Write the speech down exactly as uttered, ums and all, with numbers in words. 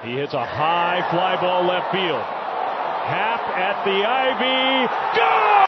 He hits a high fly ball left field. Happ at the Ivy. Go!